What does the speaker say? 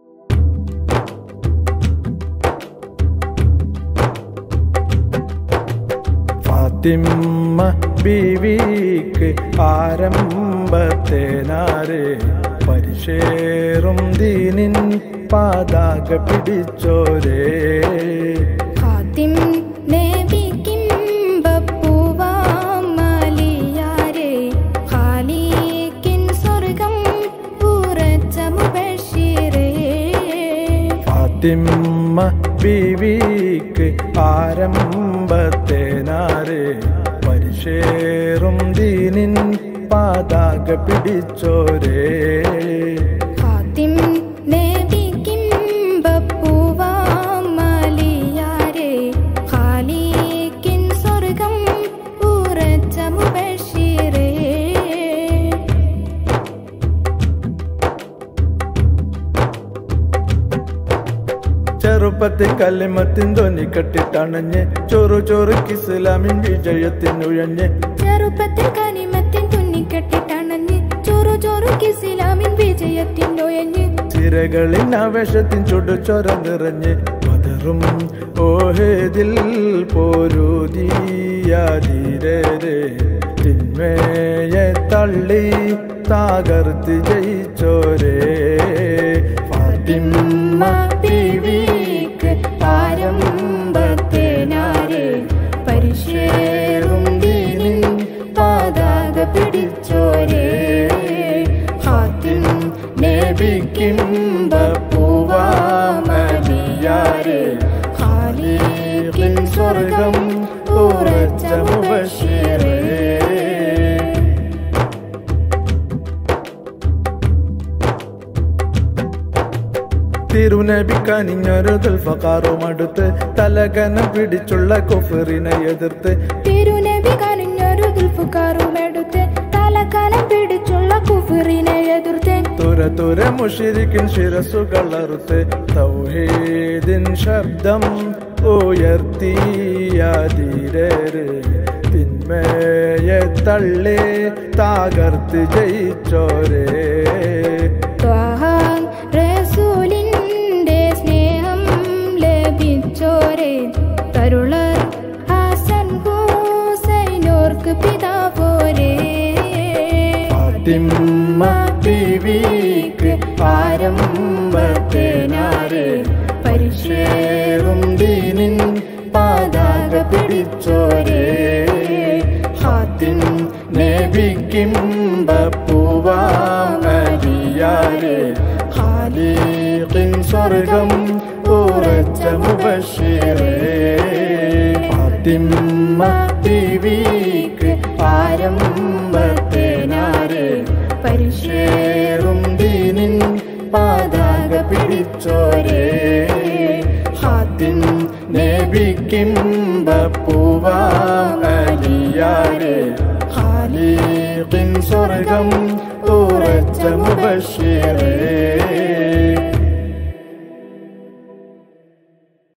ഫാത്തിമ്മ ബീവിക്ക് ആരംഭത്തേനാരെ പരിശേറും ദീനിൻ പതാക പിടിച്ചോരേ. ഖാതിം നബിക്കും ബപ്പുവാമലിയാരെ ഖാലിക്കിൻ സ്വർഗം ഉറച്ച മുബശ്ശിരേ. ഫാത്തിമ്മ ബീവിക്ക് ആരംഭത്തേനാരെ പരിശേറും ദീനിൻ പതാക പിടിച്ചോരേ. ഖാതിം നബിക്കും ബപ്പുവാമലിയാരെ ഖാലിക്കിൻ സ്വർഗം ഉറച്ച മുബശ്ശിരേ. ചെറുപ്പത്തിൽ കല്ലിമത്തിൻ ധ്വനി കെട്ടിട്ടണഞ്ഞ് ചോറു ചോറുക്ക് ഇസ്ലാമിൻ വിജയത്തിനുഴഞ്ഞ്. ചെറുപ്പത്തിൽ കനിമത്തിൻ തുന്നിക്കെട്ടിട്ടണഞ്ഞ് ചോറു ചോറുക്ക് ഇസ്ലാമിൻ വിജയത്തിനൊയഞ്ഞ്. ചിരകളിൻ ആവേശത്തിൻ ചുടുചൊര നിറഞ്ഞ് പതറും ഓഹേദിൽ പോരൂതിയാതിരേ. തിന്മയെ തള്ളി തകർത്ത് ജയിച്ചോരേ. ഫാത്തിമ്മ ബീവിക്ക് ആരംഭത്തേനാരെ പരിശേറും ദീനിൻ പതാക പിടിച്ചോരേ. ഖാതിം നബിക്കും ബപ്പുവാമലിയാരെ ഖാലിക്കിൻ സ്വർഗം ഉറച്ച മുബശ്ശിരേ. തിരുനബി കനിഞ്ഞൊരു ദുൽഫഖാറുമടുത്ത് തലകനം പിടിച്ചുള്ള കുഫറിനെ എതിർത്ത്. തിരുനബി കനിഞ്ഞൊരു ദുൽഫഖാറുമെടുത്ത് തലകനം പിടിച്ചുള്ള കുഫറിനെ എതിർത്ത്. തുര തുര മുശ്രിക്കിൻ ശിരസുകളറുത്ത് തൗഹീദിൻ ശബ്ദം ഉയർത്തിയാതിരേ. തിന്മയെ തള്ളി തകർത്ത് ജയിച്ചോരേ. റസൂലിന്റെ സ്നേഹം ലഭിച്ചോരേ. തരുളർ ഹസൻ ഹുസൈനോർക്ക് പിതാവോരേ. ഫാത്തിമ്മ ബീവിക്ക് ആരംഭത്തേനാരെ പരിശേറും ദീനിൻ പതാക പിടിച്ചോരേ. ഖാതിം നബിക്കും ബപ്പുവാമലിയാരെ ഖാലിക്കിൻ സ്വർഗം ഉറച്ച മുബശ്ശിരേ. ഫാത്തിമ്മ ബീവിക്ക് ആരംഭത്തേനാരെ പരിശേറും ദീനിൻ പതാക പിടിച്ചോരേ. ഖാതിം നബിക്കും ബപ്പുവാമലിയാരെ ഖാലിക്കിൻ സ്വർഗം ഉറച്ച മുബശ്ശിരേ.